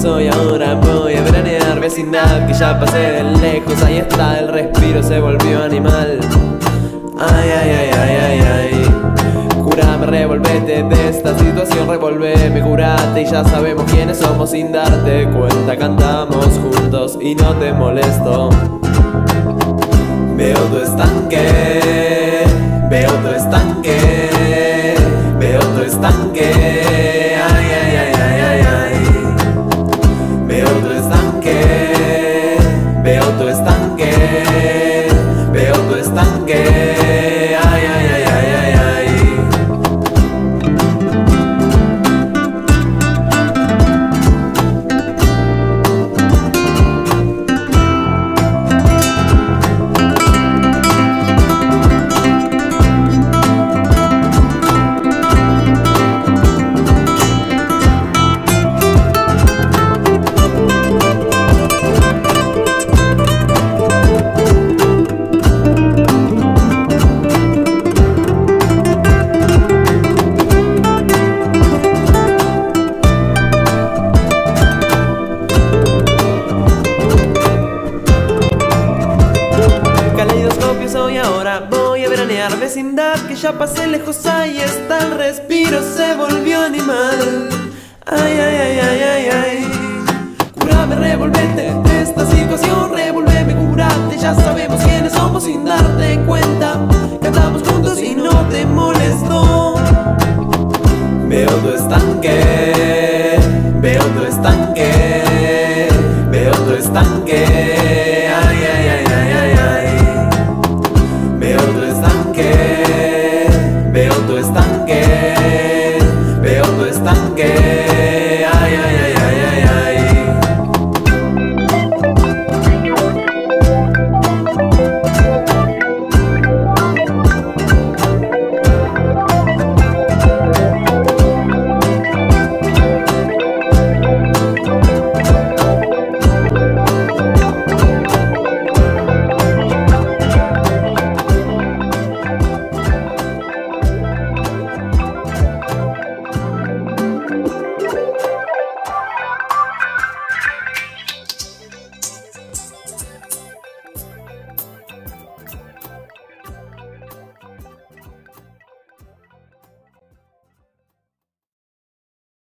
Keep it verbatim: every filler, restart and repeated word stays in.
soy ahora, voy a veranear, vecindad que ya pasé de lejos. Ahí está el respiro, se volvió animal. Ay, ay, ay, ay, ay, ay. Curame, revolvete de esta situación, revolveme, curate y ya sabemos quiénes somos sin darte cuenta. Cantamos juntos y no te molesto. Veo tu estanque, veo tu estanque, veo tu estanque. Ay, ay, ay, ay, ay, ay. Veo tu estanque, veo tu estanque, veo tu estanque. Ay, ay, ay, ay, ay, ay. Soy ahora, voy a veranear, vecindad que ya pasé lejos. Ahí está el respiro, se volvió animal. Ay, ay, ay, ay, ay, ay. Curame, revolvete de esta situación, revolveme, curate. Ya sabemos quiénes somos sin darte cuenta. Cantamos juntos y no te molesto. Veo tu estanque.